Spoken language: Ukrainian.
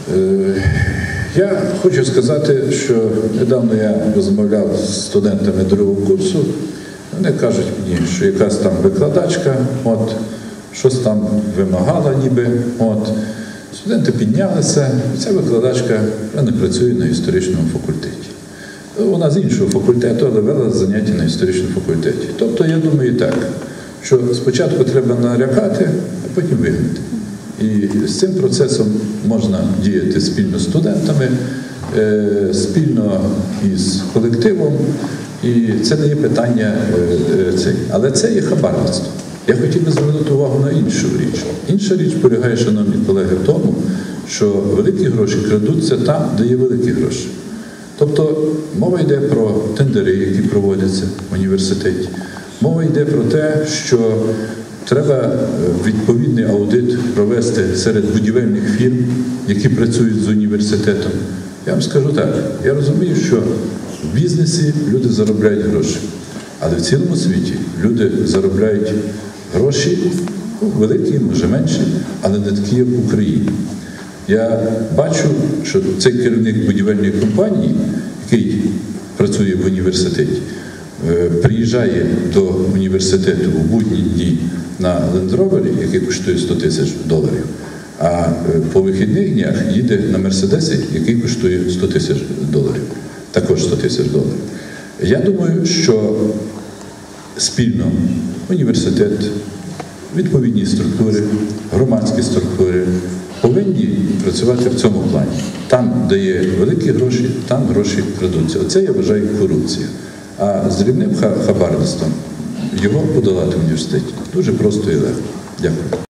Я хочу сказати, що недавно я розмовляв з студентами другого курсу. Вони кажуть мені, що якась там викладачка, щось там вимагала ніби. Студенти піднялися, і ця викладачка вже не працює на історичному факультеті. Вона з іншого факультету, але вела заняття на історичному факультеті. Тобто, я думаю так, що спочатку треба налякати, а потім вигнати. І з цим процесом можна діяти спільно з студентами, спільно із колективом, і це не є питання але це є хабарництво. Я хотів би звернути увагу на іншу річ. Інша річ полягає, шановні колеги, в тому, що великі гроші крадуться там, де є великі гроші. Тобто мова йде про тендери, які проводяться в університеті. Мова йде про те, що треба відповідний аудит провести серед будівельних фірм, які працюють з університетом. Я вам скажу так, я розумію, що в бізнесі люди заробляють гроші, але в цілому світі люди заробляють гроші, великі, може менші, але не такі, як в Україні. Я бачу, що цей керівник будівельної компанії, який працює в університеті, приїжджає до університету у будні дні на Land Rover, який коштує $100 000, а по вихідних днях їде на Мерседесі, який коштує $100 000, також $100 000. Я думаю, що спільно університет, відповідні структури, громадські структури повинні працювати в цьому плані. Там, де є великі гроші, там гроші крадуться. Оце я вважаю корупція. А з дрібним хабарництвом його подолати в університеті дуже просто і легко. Дякую.